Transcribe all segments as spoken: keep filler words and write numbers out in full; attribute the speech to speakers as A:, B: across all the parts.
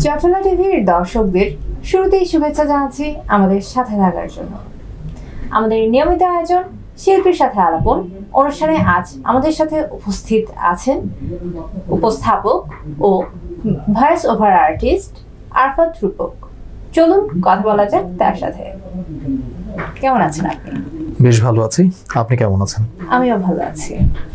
A: চট্টলা টিভির দর্শকদের শুরুতেই শুভেচ্ছা জানাচ্ছি আমাদের সাথে থাকার জন্য। আমাদের নিয়মিত আয়োজন শিল্পীর সাথে আলাপন অনুষ্ঠানে আজ আমাদের সাথে উপস্থিত আছেন উপস্থাপক ও voice over artist Arafat Rupak. চলুন কথা বলা যাক তার সাথে। কেমন আছেন আপনি?
B: বেশ ভালো আছি, আপনি কেমন আছেন?
A: আমিও ভালো আছি।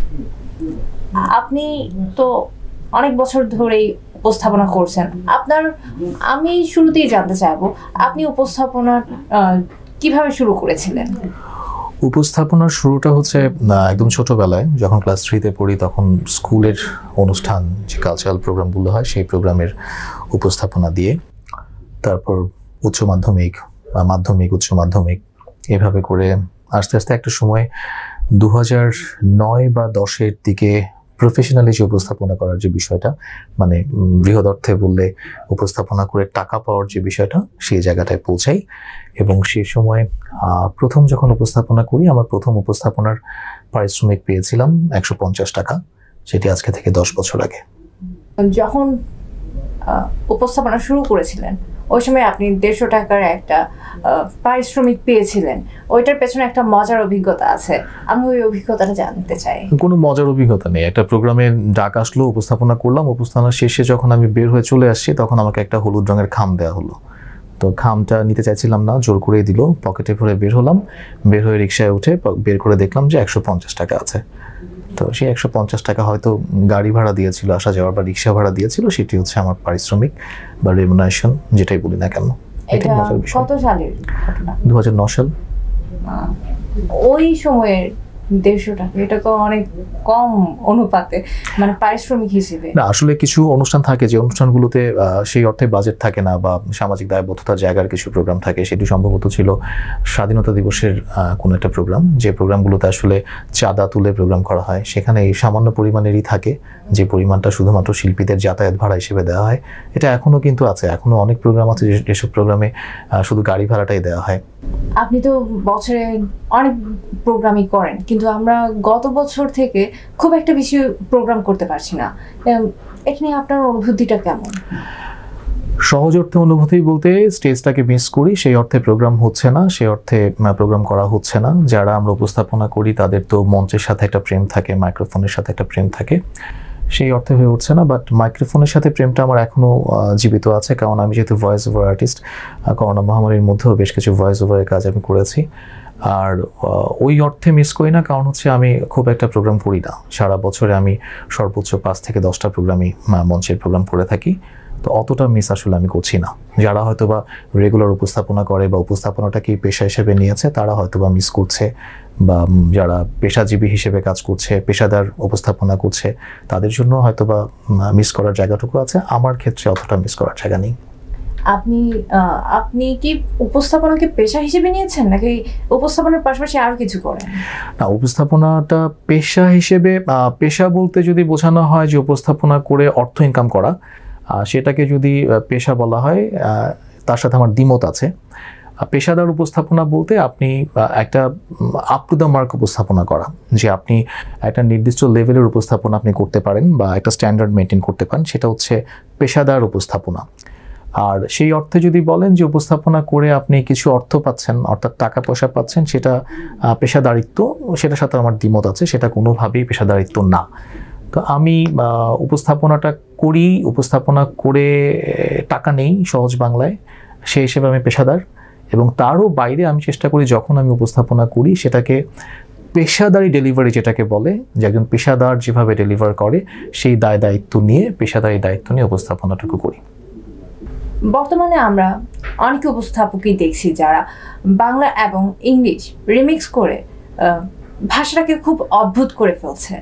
A: আপনি তো অনেক বছর ধরেই উপস্থাপনা করছেন। আপনার আমি শুরুতেই জানতে চাইবো, আপনি উপস্থাপনা কিভাবে শুরু করেছিলেন?
B: উপস্থাপনার শুরুটা হচ্ছে একদম ছোটবেলায়, যখন ক্লাস থ্রিতে পড়ি তখন স্কুলের অনুষ্ঠান যে কালচারাল প্রোগ্রামগুলো হয় সেই প্রোগ্রামের উপস্থাপনা দিয়ে, তারপর উচ্চ মাধ্যমিক মাধ্যমিক উচ্চ মাধ্যমিক এভাবে করে আস্তে আস্তে একটা সময় দু হাজার নয় বা দশের দিকে প্রফেশনালি যে উপস্থাপনা করার যে বিষয়টা, মানে বৃহৎ অর্থে বললে উপস্থাপনা করে টাকা পাওয়ার যে বিষয়টা, সেই জায়গাটায় পৌঁছাই। এবং সে সময় প্রথম যখন উপস্থাপনা করি, আমার প্রথম উপস্থাপনার পারিশ্রমিক পেয়েছিলাম একশো পঞ্চাশ টাকা, সেটি আজকে থেকে দশ বছর আগে।
A: যখন উপস্থাপনা শুরু করেছিলেন ওই সময় আপনি দেড়শো টাকার একটা পারিশ্রমিক পেয়েছিলেন, ওইটার পেছনে একটা মজার অভিজ্ঞতা আছে, আমি ওই অভিজ্ঞতাটা জানতে চাই।
B: কোনো মজার অভিজ্ঞতা নেই, একটা প্রোগ্রামে ডাক আসলো, উপস্থাপনা করলাম, উপস্থাপনার শেষে যখন আমি বের হয়ে চলে আসছি তখন আমাকে একটা হলুদ রঙের খাম দেওয়া হলো। তো খামটা নিতে চাইছিলাম না, জোর করেই দিল, পকেটে ভরে বের হলাম, বের হয়ে রিক্সায় উঠে বের করে দেখলাম যে একশো পঞ্চাশ টাকা আছে। তো সেই একশো পঞ্চাশ টাকা হয়তো গাড়ি ভাড়া দিয়েছিল, আসা যাওয়ার বা রিক্সা ভাড়া দিয়েছিল, সেটি হচ্ছে আমার পারিশ্রমিক বা রেমুনারেশন, যেটাই বলি না কেন।
A: এটা কত সালের ঘটনা?
B: দু হাজার নয় সাল।
A: ওই সময়ের দেড়শো টাকা, এটা তো অনেক কম অনুপাতে, মানে পারিশ্রমিক হিসেবে।
B: না, আসলে কিছু অনুষ্ঠান থাকে যে অনুষ্ঠানগুলোতে সেই অর্থে বাজেট থাকে না, বা সামাজিক দায়বদ্ধতার জায়গার কিছু প্রোগ্রাম থাকে। সেটি সম্ভবত ছিল স্বাধীনতা দিবসের কোনো একটা প্রোগ্রাম, যে প্রোগ্রামগুলোতে আসলে চাঁদা তুলে প্রোগ্রাম করা হয়। সেখানে এই সামান্য পরিমাণেরই থাকে, যে পরিমাণটা শুধুমাত্র শিল্পীদের যাতায়াত ভাড়া হিসেবে দেওয়া হয়। এটা এখনও কিন্তু আছে, এখনও অনেক প্রোগ্রাম আছে যেসব প্রোগ্রামে শুধু গাড়ি ভাড়াটাই দেওয়া হয়।
A: আপনি তো বছরে অনেক প্রোগ্রামই করেন, কিন্তু আমরা গত বছর থেকে খুব একটা বেশি প্রোগ্রাম করতে পারছি না। এটা নিয়ে আপনার অনুভূতিটা কেমন?
B: সহজ অর্থে অনুভূতি বলতে স্টেজটাকে মিস করি, সেই অর্থে প্রোগ্রাম হচ্ছে না, সেই অর্থে প্রোগ্রাম করা হচ্ছে না। যারা আমরা উপস্থাপনা করি তাদের তো মঞ্চের সাথে একটা প্রেম থাকে, মাইক্রোফোনের সাথে একটা প্রেম থাকে, সেই অর্থে হয়ে উঠছে না। বাট মাইক্রোফোনের সাথে প্রেমটা আমার এখনও জীবিত আছে, কারণ আমি যেহেতু ভয়েস ওভার আর্টিস্ট, করোনা মহামারীর মধ্যেও বেশ কিছু ভয়েস ওভারের কাজ আমি করেছি। আর ওই অর্থে মিস করি না, কারণ হচ্ছে আমি খুব একটা প্রোগ্রাম করি না। সারা বছরে আমি সর্বোচ্চ পাঁচ থেকে দশটা প্রোগ্রামই মঞ্চের প্রোগ্রাম করে থাকি, তো অতটা মিস আসলে আমি করছি না। যারা হয়তো বা রেগুলার উপস্থাপনা করে বা উপস্থাপনাটাকে পেশা হিসেবে নিয়েছে তারা হয়তো বা মিস করছে, বা যারা পেশাজীবী হিসেবে কাজ করছে, পেশাদার উপস্থাপনা করছে, তাদের জন্য হয়তো বা মিস করার জায়গাটুকু আছে। আমার ক্ষেত্রে অতটা মিস করার জায়গা নেই।
A: আপনি আপনি কি উপস্থাপনাকে পেশা হিসেবে নিয়েছেন, নাকি উপস্থাপনার পাশাপাশি আরো কিছু করেন?
B: না, উপস্থাপনাটা পেশা হিসেবে, পেশা বলতে যদি বোঝানো হয় যে উপস্থাপনা করে অর্থ ইনকাম করা, সেটাকে যদি পেশা বলা হয় তার সাথে আমার দ্বিমত আছে। পেশাদার উপস্থাপনা বলতে আপনি একটা আপ টু দ্য মার্ক উপস্থাপনা করা, যে আপনি একটা নির্দিষ্ট লেভেলের উপস্থাপনা আপনি করতে পারেন বা একটা স্ট্যান্ডার্ড মেনটেন করতে পারেন, সেটা হচ্ছে পেশাদার উপস্থাপনা। আর সেই অর্থে যদি বলেন যে উপস্থাপনা করে আপনি কিছু অর্থ পাচ্ছেন, অর্থাৎ টাকা পয়সা পাচ্ছেন, সেটা পেশাদারিত্ব, সেটার সাথে আমার দ্বিমত আছে, সেটা কোনোভাবেই পেশাদারিত্ব না। তো আমি উপস্থাপনাটা করি, উপস্থাপনা করে টাকা নেই সহজ বাংলায়, সেই হিসেবে আমি পেশাদার। এবং তারও বাইরে আমি চেষ্টা করি যখন আমি উপস্থাপনা করি সেটাকে পেশাদারি ডেলিভারি, যেটাকে বলে যে একজন পেশাদার যেভাবে ডেলিভার করে সেই দায় দায়িত্ব নিয়ে, পেশাদারি দায়িত্ব নিয়ে উপস্থাপনাটুকু করি।
A: বর্তমানে আমরা অনেক উপস্থাপকই দেখছি যারা বাংলা এবং ইংলিশ রিমিক্স করে ভাষাটাকে খুব অদ্ভুত করে ফেলছে।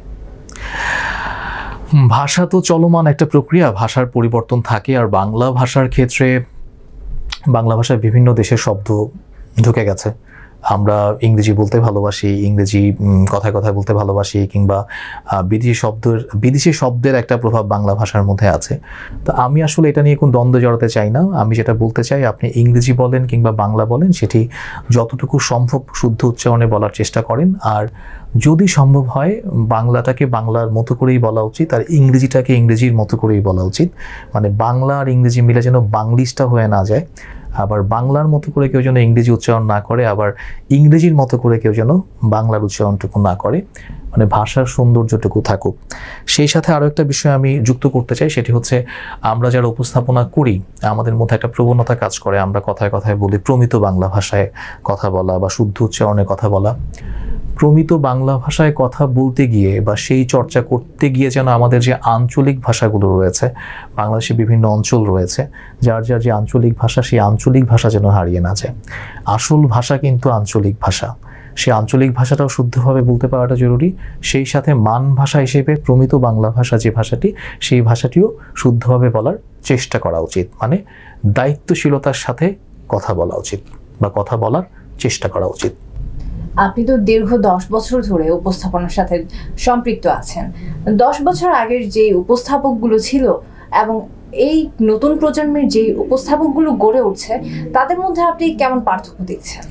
B: ভাষা তো চলমান একটা প্রক্রিয়া, ভাষার পরিবর্তন থাকে। আর বাংলা ভাষার ক্ষেত্রে বাংলা ভাষায় বিভিন্ন দেশের শব্দ ঢুকে গেছে, আমরা ইংরেজি বলতে ভালোবাসি, ইংরেজি কথায় কথায় বলতে ভালোবাসি, কিংবা বিদেশি শব্দের বিদেশি শব্দের একটা প্রভাব বাংলা ভাষার মধ্যে আছে। তো আমি আসলে এটা নিয়ে কোনো দ্বন্দ্ব জড়াতে চাই না। আমি যেটা বলতে চাই, আপনি ইংরেজি বলেন কিংবা বাংলা বলেন, সেটি যতটুকু সম্ভব শুদ্ধ উচ্চারণে বলার চেষ্টা করেন। আর যদি সম্ভব হয় বাংলাটাকে বাংলার মতো করেই বলা উচিত, আর ইংরেজিটাকে ইংরেজির মতো করেই বলা উচিত। মানে বাংলা আর ইংরেজি মিলে যেন বাংলিশটা হয়ে না যায়। আবার বাংলার মতো করে কেউ যেন ইংরেজি উচ্চারণ না করে, আবার ইংরেজির মতো করে কেউ যেন বাংলার উচ্চারণটুকু না করে। মানে ভাষার সৌন্দর্যটুকু থাকুক। সেই সাথে আরও একটা বিষয় আমি যুক্ত করতে চাই, সেটি হচ্ছে আমরা যারা উপস্থাপনা করি আমাদের মধ্যে একটা প্রবণতা কাজ করে, আমরা কথায় কথায় বলি প্রমিত বাংলা ভাষায় কথা বলা বা শুদ্ধ উচ্চারণে কথা বলা। প্রমিত বাংলা ভাষায় কথা বলতে গিয়ে বা সেই চর্চা করতে গিয়ে যেন আমাদের যে আঞ্চলিক ভাষাগুলো রয়েছে, বাংলাদেশে বিভিন্ন অঞ্চল রয়েছে, যার যার যে আঞ্চলিক ভাষা, সেই আঞ্চলিক ভাষা যেন হারিয়ে না যায়। আসল ভাষা কিন্তু আঞ্চলিক ভাষা, সেই আঞ্চলিক ভাষাটাও শুদ্ধভাবে বলতে পারাটা জরুরি। সেই সাথে মান ভাষা হিসেবে প্রমিত বাংলা ভাষা যে ভাষাটি, সেই ভাষাটিও শুদ্ধভাবে বলার চেষ্টা করা উচিত। মানে দায়িত্বশীলতার সাথে কথা বলা উচিত বা কথা বলার চেষ্টা করা উচিত।
A: আপনি তো দীর্ঘ দশ বছর ধরে উপস্থাপনার সাথে সম্পৃক্ত আছেন। দশ বছর আগের যে উপস্থাপকগুলো ছিল এবং এই নতুন প্রজন্মের যে উপস্থাপকগুলো গড়ে উঠছে, তাদের মধ্যে আপনি কেমন পার্থক্য দেখছেন?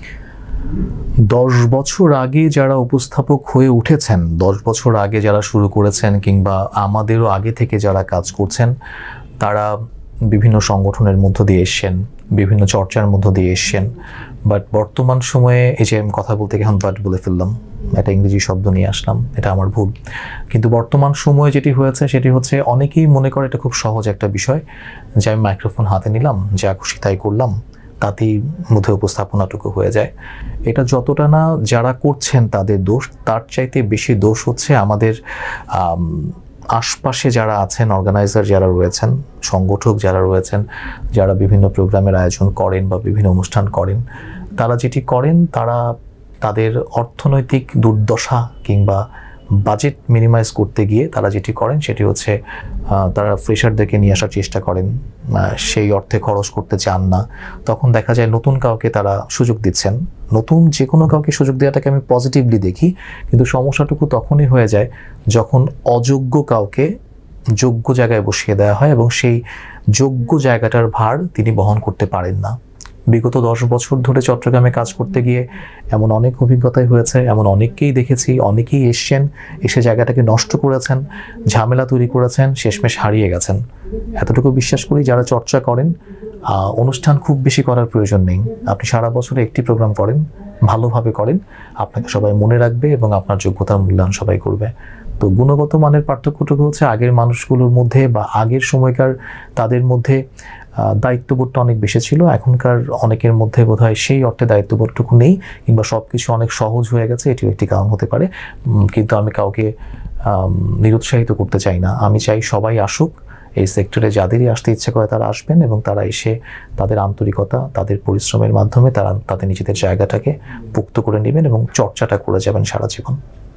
B: দশ বছর আগে যারা উপস্থাপক হয়ে উঠেছেন, দশ বছর আগে যারা শুরু করেছেন, কিংবা আমাদেরও আগে থেকে যারা কাজ করছেন, তারা বিভিন্ন সংগঠনের মধ্য দিয়ে এসছেন, বিভিন্ন চর্চার মধ্য দিয়ে এসছেন। বাট বর্তমান সময়ে, এই যে আমি কথা বলতে এখন বাট বলে ফেললাম, একটা ইংরেজি শব্দ নিয়ে আসলাম, এটা আমার ভুল। কিন্তু বর্তমান সময়ে যেটি হয়েছে সেটি হচ্ছে, অনেকেই মনে করে এটা খুব সহজ একটা বিষয়, যে আমি মাইক্রোফোন হাতে নিলাম, যা খুশি তাই করলাম, তাতেই মধ্যে উপস্থাপনাটুকু হয়ে যায়। এটা যতটা না যারা করছেন তাদের দোষ, তার চাইতে বেশি দোষ হচ্ছে আমাদের আশপাশে যারা আছেন, অর্গানাইজার যারা রয়েছেন, সংগঠক যারা রয়েছেন, যারা বিভিন্ন প্রোগ্রামের আয়োজন করেন বা বিভিন্ন অনুষ্ঠান করেন, তারা যেটি করেন, তারা তাদের অর্থনৈতিক দুর্দশা কিংবা বাজেট মিনিমাইজ করতে গিয়ে তারা যেটি করেন সেটি হচ্ছে তারা ফ্রেশারদেরকে নিয়ে আসার চেষ্টা করেন, সেই অর্থে খরচ করতে চান না। তখন দেখা যায় নতুন কাউকে তারা সুযোগ দিচ্ছেন। নতুন যে কোনো কাউকে সুযোগ দেওয়াটাকে আমি পজিটিভলি দেখি, কিন্তু সমস্যাটুকু তখনই হয়ে যায় যখন অযোগ্য কাউকে যোগ্য জায়গায় বসিয়ে দেওয়া হয় এবং সেই যোগ্য জায়গাটার ভার তিনি বহন করতে পারেন না। বিগত দশ বছর ধরে চট্টগ্রামে কাজ করতে গিয়ে এমন অনেক অভিজ্ঞতাই হয়েছে, এমন অনেককেই দেখেছি, অনেকেই এসছেন, এসে জায়গাটাকে নষ্ট করেছেন, ঝামেলা তৈরি করেছেন, শেষমেশ হারিয়ে গেছেন। এতটুকু বিশ্বাস করি, যারা চর্চা করেন, অনুষ্ঠান খুব বেশি করার প্রয়োজন নেই। আপনি সারা বছরে একটি প্রোগ্রাম করেন, ভালোভাবে করেন, আপনাকে সবাই মনে রাখবে এবং আপনার যোগ্যতার মূল্যায়ন সবাই করবে। তো গুণগত মানের পার্থক্যটুকু হচ্ছে আগের মানুষগুলোর মধ্যে বা আগের সময়কার তাদের মধ্যে দায়িত্ববোধটা অনেক বেশি ছিল। এখনকার অনেকের মধ্যে বোধহয় সেই অর্থে দায়িত্ববোধটুকু নেই, কিংবা সব কিছু অনেক সহজ হয়ে গেছে, এটিও একটি কারণ হতে পারে। কিন্তু আমি কাউকে নিরুৎসাহিত করতে চাই না। আমি চাই সবাই আসুক, এই সেক্টরে যাদেরই আসতে ইচ্ছে করে তারা আসবেন এবং তারা এসে তাদের আন্তরিকতা, তাদের পরিশ্রমের মাধ্যমে তারা তাদের নিজেদের জায়গাটাকে পুক্ত করে নেবেন এবং চর্চাটা করে যাবেন সারা জীবন।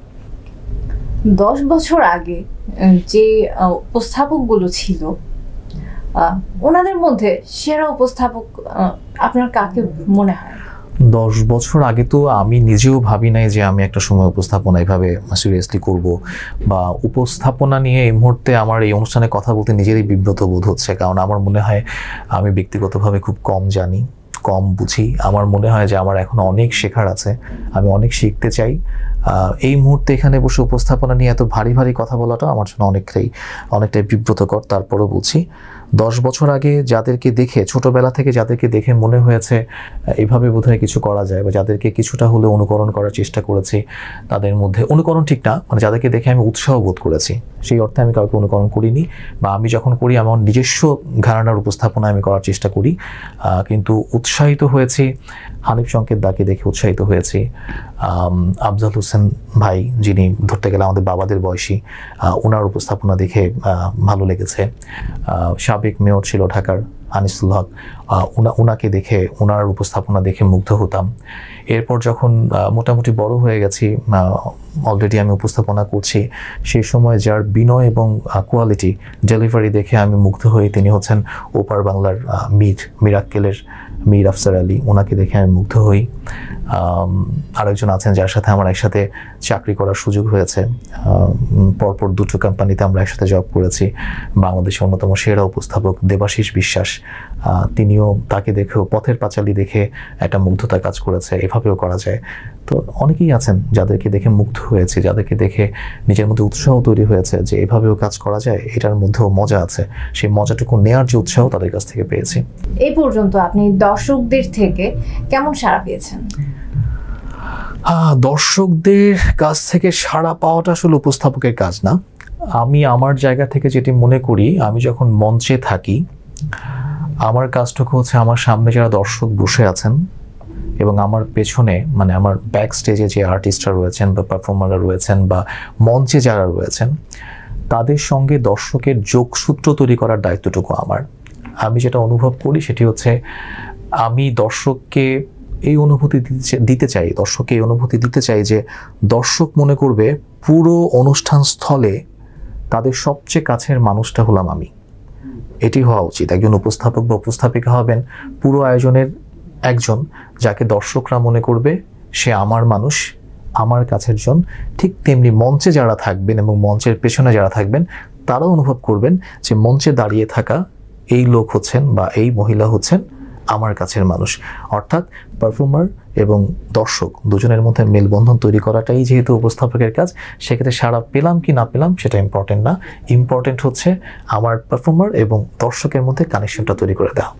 A: দশ বছর আগে যে উপস্থাপকগুলো ছিল, ওনাদের মধ্যে সেরা উপস্থাপক আপনার কাকে মনে হয়?
B: দশ বছর আগে তো আমি নিজেও ভাবি নাই যে আমি একটা সময় উপস্থাপনা এভাবে সিরিয়াসলি করব, বা উপস্থাপনা নিয়ে এই মুহূর্তে আমার এই অনুষ্ঠানে কথা বলতে নিজেরই বিব্রত বোধ হচ্ছে। কারণ আমার মনে হয় আমি ব্যক্তিগতভাবে খুব কম জানি, কম বুঝি। আমার মনে হয় যে আমার এখন অনেক শেখার আছে, আমি অনেক শিখতে চাই। এই মুহূর্তে এখানে বসে উপস্থাপনা নিয়ে এত ভারী ভারী কথা বলাটা আমার জন্য অনেকটাই অনেকটাই বিব্রতকর। তারপরও বলছি, দশ বছর আগে যাদেরকে দেখে, ছোটবেলা থেকে যাদেরকে দেখে মনে হয়েছে এইভাবে বোধহয় কিছু করা যায়, বা যাদেরকে কিছুটা হলে অনুকরণ করার চেষ্টা করেছি, তাদের মধ্যে অনুকরণ ঠিক না, মানে যাদেরকে দেখে আমি উৎসাহ বোধ করেছি, সেই অর্থে আমি কাউকে অনুকরণ করিনি। বা আমি যখন করি আমার নিজস্ব ঘরানার উপস্থাপনা আমি করার চেষ্টা করি, কিন্তু উৎসাহিত হয়েছি হানিফ সংকেত দাকে দেখে উৎসাহিত হয়েছি। আফজাল হোসেন ভাই, যিনি ধরতে গেলে আমাদের বাবাদের বয়সী, ওনার উপস্থাপনা দেখে ভালো লেগেছে। সাবেক মেয়র ছিল ঢাকার আনিসুল হক, ওনা ওনাকে দেখে, ওনার উপস্থাপনা দেখে মুগ্ধ হতাম। এরপর যখন মোটামুটি বড় হয়ে গেছি, অলরেডি আমি উপস্থাপনা করছি, সেই সময় যার বিনয় এবং কোয়ালিটি, ডেলিভারি দেখে আমি মুগ্ধ হই, তিনি হচ্ছেন ওপার বাংলার মীর মিরাক্কেলের মীর আফসার আলী। ওনাকে দেখে আমি মুগ্ধ হই। আরেকজন আছেন যার সাথে আমার একসাথে চাকরি করার সুযোগ হয়েছে, পরপর দুটো কোম্পানিতে আমরা একসাথে জব করেছি। বাংলাদেশের অন্যতম সেরা উপস্থাপক দেবাশিস বিশ্বাস, তিনিও তাকে দেখেও পথের পাঁচালী দেখে একটা মুগ্ধতা কাজ করেছে, এভাবেও করা যায়। তো অনেকেই আছেন যাদেরকে দেখে মুগ্ধ হয়েছে, যাদেরকে দেখে নিজের মধ্যে উৎসাহ তৈরি হয়েছে যে এভাবেও কাজ করা যায়, এটার মধ্যেও মজা আছে। সেই মজাটুকু নেওয়ার যে উৎসাহ তাদের কাছ থেকে পেয়েছি।
A: এই পর্যন্ত আপনি দর্শকদের থেকে কেমন সাড়া পেয়েছেন?
B: দর্শকদের কাছ থেকে সাড়া পাওয়াটা আসলে উপস্থাপকের কাজ না। আমি আমার জায়গা থেকে যেটি মনে করি, আমি যখন মঞ্চে থাকি আমার কাজটুকু হচ্ছে আমার সামনে যারা দর্শক বসে আছেন এবং আমার পেছনে মানে আমার ব্যাক স্টেজে যে আর্টিস্টরা রয়েছেন বা পারফর্মাররা রয়েছেন বা মঞ্চে যারা রয়েছেন তাদের সঙ্গে দর্শকের যোগসূত্র তৈরি করার দায়িত্বটুকু আমার। আমি যেটা অনুভব করি সেটি হচ্ছে আমি দর্শককে এই অনুভূতি দিতে চাই দর্শককে এই অনুভূতি দিতে চাই যে দর্শক মনে করবে পুরো অনুষ্ঠান স্থলে তাদের সবচেয়ে কাছের মানুষটা হলাম আমি। এটি হওয়া উচিত। একজন উপস্থাপক বা উপস্থাপিকা হবেন পুরো আয়োজনের একজন যাকে দর্শকরা মনে করবে সে আমার মানুষ, আমার কাছের জন। ঠিক তেমনি মঞ্চে যারা থাকবেন এবং মঞ্চের পেছনে যারা থাকবেন তারাও অনুভব করবেন যে মঞ্চে দাঁড়িয়ে থাকা এই লোক হচ্ছেন বা এই মহিলা হচ্ছেন আমার কাছের মানুষ। অর্থাৎ পারফর্মার এবং দর্শক দুজনের মধ্যে মেলবন্ধন তৈরি করাটাই যেহেতু উপস্থাপকের কাজ, সেক্ষেত্রে সাড়া পেলাম কি না পেলাম সেটা ইম্পর্টেন্ট না। ইম্পর্টেন্ট হচ্ছে আমার পারফর্মার এবং দর্শকের মধ্যে কানেকশনটা তৈরি করে দেওয়া।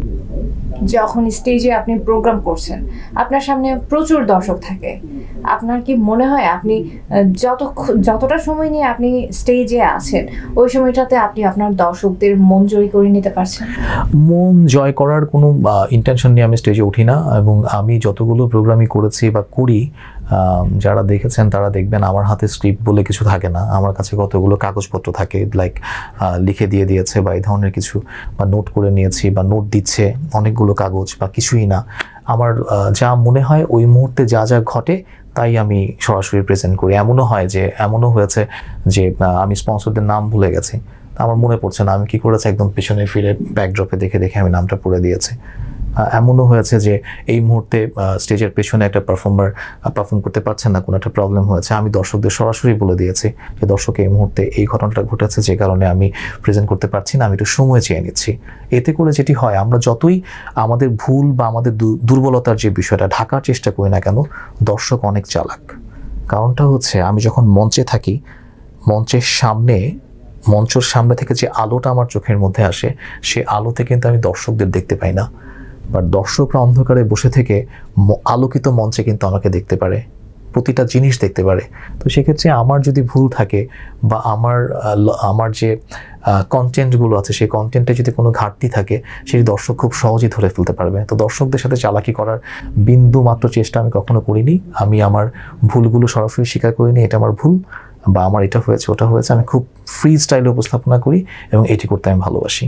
A: যখন স্টেজে আপনি প্রোগ্রাম করছেন আপনার সামনে প্রচুর দর্শক থাকে, আপনার কি মনে হয় আপনি যত যতটা সময় নিয়ে আপনি স্টেজে আছেন ওই সময়টাতে আপনি আপনার দর্শকদের মন জয় করে নিতে পারছেন?
B: মন জয় করার কোনো ইন্টেনশন নিয়ে আমি স্টেজে উঠি না, এবং আমি যতগুলো প্রোগ্রামই করেছি বা করি যারা দেখেছেন তারা দেখবেন আমার হাতে স্ক্রিপ্ট বলে কিছু থাকে না। আমার কাছে কতগুলো কাগজপত্র থাকে, লাইক লিখে দিয়ে দিয়েছে বা এই ধরনের কিছু, বা নোট করে নিয়েছি বা নোট দিচ্ছে অনেকগুলো কাগজ বা কিছুই না। আমার যা মনে হয় ওই মুহূর্তে যা যা ঘটে তাই আমি সরাসরি প্রেজেন্ট করি। এমনও হয় যে এমনও হয়েছে যে আমি স্পন্সরদের নাম ভুলে গেছি, আমার মনে পড়ছে না, আমি কি করেছি একদম পিছনে ফিরে ব্যাকড্রপে দেখে দেখে আমি নামটা পড়ে দিয়েছি। এমনও হয়েছে যে এই মুহূর্তে স্টেজের পেছনে একটা পারফর্মার পারফর্ম করতে পারছেন না, কোনো একটা প্রবলেম হয়েছে, আমি দর্শকদের সরাসরি বলে দিয়েছি যে দর্শক এই মুহূর্তে এই ঘটনাটা ঘটেছে যে কারণে আমি প্রেজেন্ট করতে পারছি না, আমি একটু সময় চেয়ে নিচ্ছি। এতে করে যেটি হয় আমরা যতই আমাদের ভুল বা আমাদের দুর্বলতার যে বিষয়টা ঢাকার চেষ্টা করি না কেন, দর্শক অনেক চালাক। কারণটা হচ্ছে আমি যখন মঞ্চে থাকি মঞ্চের সামনে মঞ্চের সামনে থেকে যে আলোটা আমার চোখের মধ্যে আসে সে আলোতে কিন্তু আমি দর্শকদের দেখতে পাই না, বাট দর্শকরা অন্ধকারে বসে থেকে আলোকিত মঞ্চে কিন্তু আমাকে দেখতে পারে, প্রতিটা জিনিস দেখতে পারে। তো সেক্ষেত্রে আমার যদি ভুল থাকে বা আমার আমার যে কন্টেন্টগুলো আছে সেই কন্টেন্টে যদি কোনো ঘাটতি থাকে সেই দর্শক খুব সহজেই ধরে ফেলতে পারবে। তো দর্শকদের সাথে চালাকি করার বিন্দু মাত্র চেষ্টা আমি কখনো করিনি। আমি আমার ভুলগুলো সরাসরি স্বীকার করিনি, এটা আমার ভুল বা আমার এটা হয়েছে ওটা হয়েছে। আমি খুব ফ্রি স্টাইলে উপস্থাপনা করি এবং এটি করতে আমি ভালোবাসি।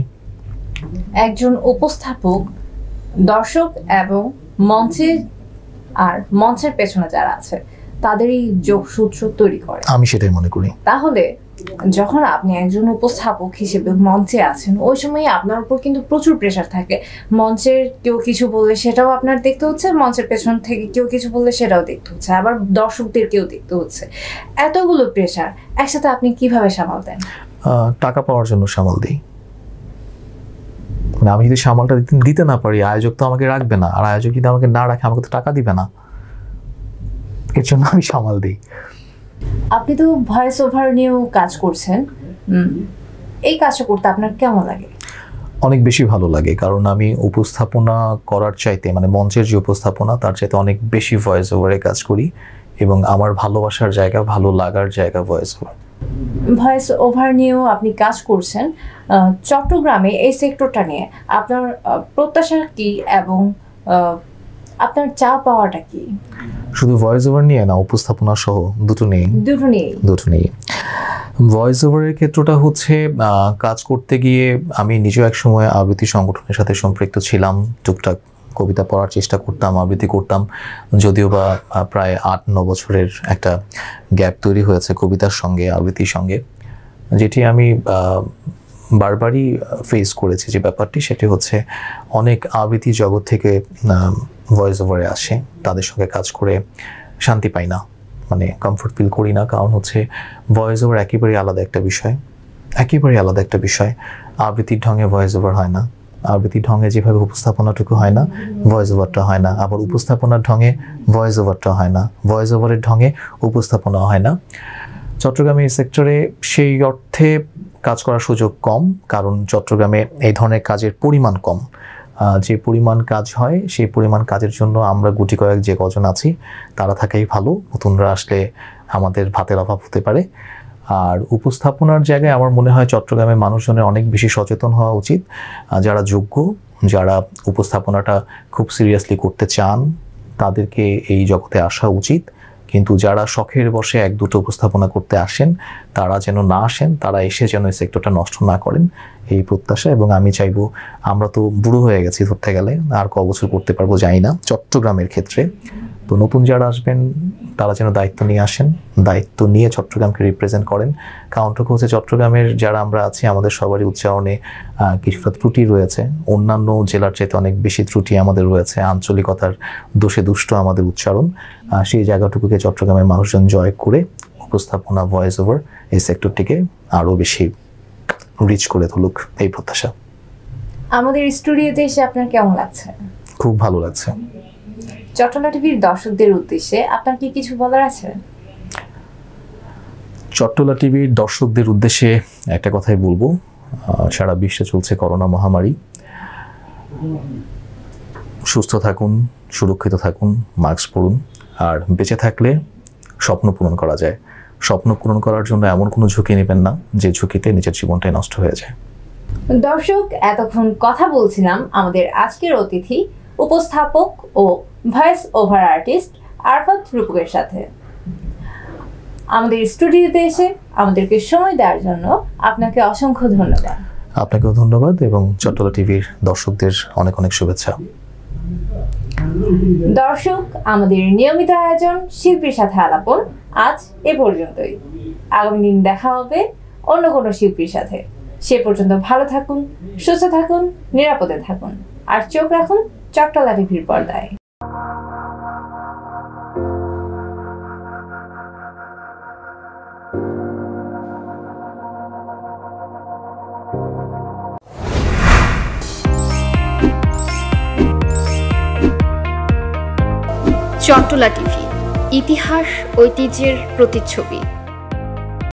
A: একজন উপস্থাপক দর্শক এবং মঞ্চের আর মঞ্চের পেছনে যারা আছে তাদেরই যোগসূত্র তৈরি করে,
B: আমি সেটাই মনে করি।
A: তাহলে যখন আপনি একজন উপস্থাপক হিসেবে মঞ্চে আছেন ওই সময় আপনার উপর কিন্তু প্রচুর প্রেশার থাকে। মঞ্চের কেউ কিছু বললে সেটাও আপনার দেখতে হচ্ছে, মঞ্চের পেছন থেকে কেউ কিছু বললে সেটাও দেখতে হচ্ছে, আবার দর্শকদের কেউ দেখতে হচ্ছে। এতগুলো প্রেশার একসাথে আপনি কিভাবে সামাল দেন?
B: টাকা পাওয়ার জন্য সামাল দিই। মানে আমি যদি সামালটা দিতে না পারি আয়োজক তো আমাকে রাখবে না, আর আয়োজক যদি আমাকে না রাখে আমাকে তো টাকা দিবে না, এর জন্য আমি সামাল দিই।
A: আপনি তো ভয়েস ওভার নিয়েও কাজ করছেন, এই কাজটা করতে আপনার কেমন লাগে?
B: অনেক বেশি ভালো লাগে, কারণ আমি উপস্থাপনা করার চাইতে মানে মঞ্চের যে উপস্থাপনা তার চাইতে অনেক বেশি ভয়েস ওভারে কাজ করি এবং আমার ভালোবাসার জায়গা ভালো লাগার জায়গা ভয়েস ওভার।
A: ভয়েস ওভার নিয়েও আপনি কাজ করছেন, চট্টগ্রামে এই সেক্টরটা নিয়ে আপনার প্রত্যাশা কি এবং আপনার চা পাওয়াটা কি?
B: শুধু ভয়েস ওভার নিয়ে না, উপস্থাপনা সহ দুটো নিয়ে
A: দুটো নিয়ে
B: দুটো নিয়ে ভয়েস ওভারের ক্ষেত্রটা হচ্ছে কাজ করতে গিয়ে আমি নিজেও এক সময় আবৃত্তি সংগঠনের সাথে সম্পৃক্ত ছিলাম, টুকটাক কবিতা পড়ার চেষ্টা করতাম, আবৃত্তি করতাম, যদিও বা প্রায় আট ন বছরের একটা গ্যাপ তৈরি হয়েছে কবিতার সঙ্গে আবৃত্তির সঙ্গে, যেটি আমি বারবারই ফেস করেছি যে ব্যাপারটি, সেটি হচ্ছে অনেক আবৃত্তি জগৎ থেকে ভয়েস ওভারে আসে, তাদের সঙ্গে কাজ করে শান্তি পাই না, মানে কমফোর্ট ফিল করি না। কারণ হচ্ছে ভয়েস ওভার একেবারেই আলাদা একটা বিষয়, একেবারেই আলাদা একটা বিষয়। আবৃত্তির ঢঙে ভয়েস ওভার হয় না, আবৃত্তির ঢঙে যেভাবে উপস্থাপনাটুকু হয় না, ভয়েস ওভারটা হয় না। আবার উপস্থাপনার ঢঙে ভয়েস ওভারটা হয় না, ভয়েস ওভারের ঢঙে উপস্থাপনা হয় না। চট্টগ্রামের সেক্টরে সেই অর্থে কাজ করার সুযোগ কম, কারণ চট্টগ্রামে এই ধরনের কাজের পরিমাণ কম। যে পরিমাণ কাজ হয় সেই পরিমাণ কাজের জন্য আমরা গুটি কয়েক যে কজন আছি তারা থাকাই ভালো, নতুনরা আসলে আমাদের ভাতের অভাব হতে পারে। আর উপস্থাপনার জায়গায় আমার মনে হয় চট্টগ্রামের মানুষজনের অনেক বেশি সচেতন হওয়া উচিত। যারা যোগ্য, যারা উপস্থাপনাটা খুব সিরিয়াসলি করতে চান, তাদেরকে এই জগতে আসা উচিত। কিন্তু যারা শখের বসে এক দুটো উপস্থাপনা করতে আসেন তারা যেন না আসেন, তারা এসে যেন এই সেক্টরটা নষ্ট না করেন, এই প্রত্যাশা। এবং আমি চাইবো, আমরা তো বুড়ো হয়ে গেছি ধরতে গেলে, আর ক বছর করতে পারবো জানি না চট্টগ্রামের ক্ষেত্রে। তো নতুন যারা আসবেন তারা যেন দায়িত্ব নিয়ে আসেন, দায়িত্ব নিয়ে চট্টগ্রামকে রিপ্রেজেন্ট করেন। কারণটুকু হচ্ছে চট্টগ্রামের যারা আমরা আছি আমাদের সবারই উচ্চারণে কিছুটা ত্রুটি রয়েছে, অন্যান্য জেলার চাইতে অনেক বেশি ত্রুটি আমাদের রয়েছে, আঞ্চলিকতার দোষে দুষ্ট আমাদের উচ্চারণ। সেই জায়গাটুকুকে চট্টগ্রামের মানুষজন জয় করে উপস্থাপনা, ভয়েস ওভার এই সেক্টরটিকে আরও বেশি রিচ করে তুলুক, এই প্রত্যাশা।
A: আমাদের স্টুডিওতে এসে আপনার কেমন লাগছে?
B: খুব ভালো লাগছে।
A: চট্টলা টিভির দর্শকদের উদ্দেশ্যে আপনার কি কিছু বলার আছে?
B: চট্টলা টিভির দর্শকদের উদ্দেশ্যে একটা কথাই বলবো, সারা বিশ্বে চলছে করোনা মহামারী। সুস্থ থাকুন, সুরক্ষিত থাকুন, মাস্ক পরুন, আর বেঁচে থাকলে স্বপ্ন পূরণ করা যায়। স্বপ্ন পূরণ করার জন্য এমন কোনো ঝুঁকি নেবেন না যে ঝুঁকিতে নিজের জীবনটাই নষ্ট হয়ে যায়।
A: দর্শক, এতক্ষণ কথা বলছিলাম আমাদের আজকের অতিথি, উপস্থাপক ও ভয়েস ওভার আর্টিস্ট আরফাত রূপকের সাথে। আমাদের স্টুডিওতে এসে আমাদেরকে সময় দেওয়ার জন্য আপনাকে অসংখ্য ধন্যবাদ।
B: আপনাকেও ধন্যবাদ এবং চট্টলা টিভির দর্শকদের অনেক অনেক শুভেচ্ছা।
A: দর্শক, আমাদের নিয়মিত আয়োজন শিল্পীর সাথে আলাপন আজ এ পর্যন্তই। আগামী দিন দেখা হবে অন্য কোনো শিল্পীর সাথে। সে পর্যন্ত ভালো থাকুন, সুস্থ থাকুন, নিরাপদে থাকুন, আর চোখ রাখুন চট্টলা টিভির পর্দায়।
C: চট্টলা টিভি, ইতিহাস ঐতিহ্যের প্রতিচ্ছবি।